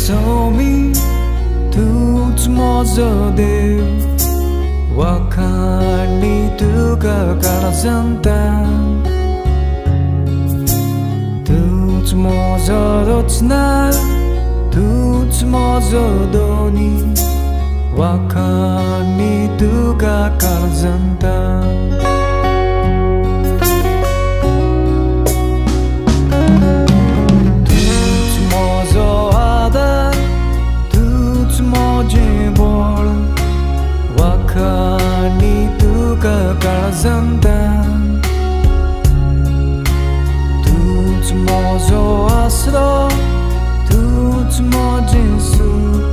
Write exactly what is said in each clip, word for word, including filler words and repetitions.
somi tu mozode wakani tu karazanta tu mozodo tsna tu mozodo ni wakani tu karazanta wakani tu karazanta tu mozo asro tu mojinsu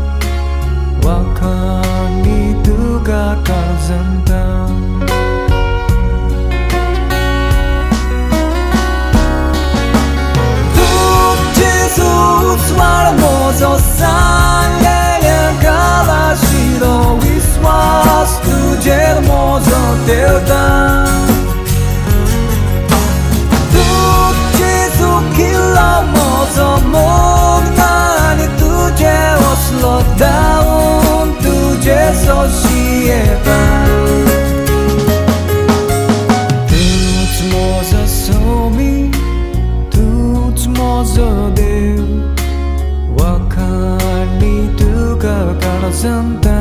wakani tu karazanta tu jisu utsmar mozo sangen kalashiro wiswas tujhe mozo delta tu jisu kila mozo monani tujhe slow down tujhe societa tu mozo somi tu mozo de wakani tu karazanta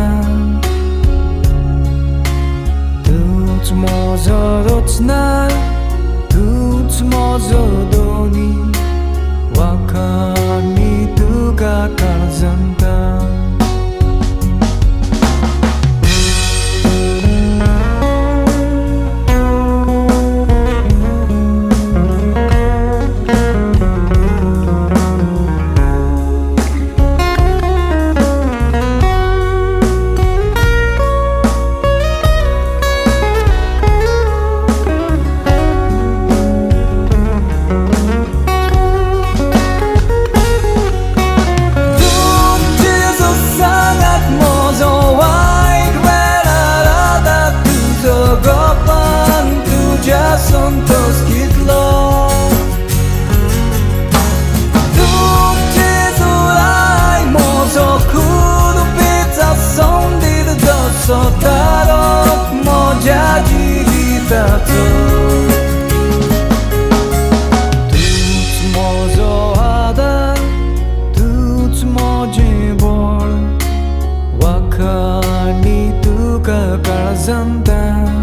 tu mozodo tsna tu mozodo ni wakani tu karazanta Santos kitlo tu jesurai mozo kudo pizza sondi do sotaro moja jitato tu mozo ada tu moje bol wakani tu karazanta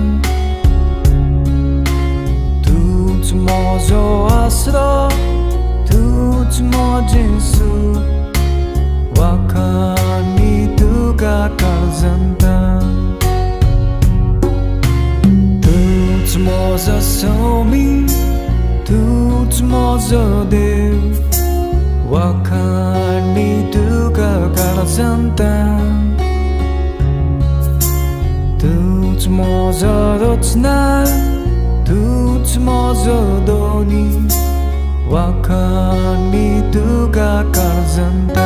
tu mozo asro tu mojinsu wakani tu karazanta tu mozo somi tu mozo de wakani tu karazanta tu mozo tsna tu mozodo ni wakani tu karazanta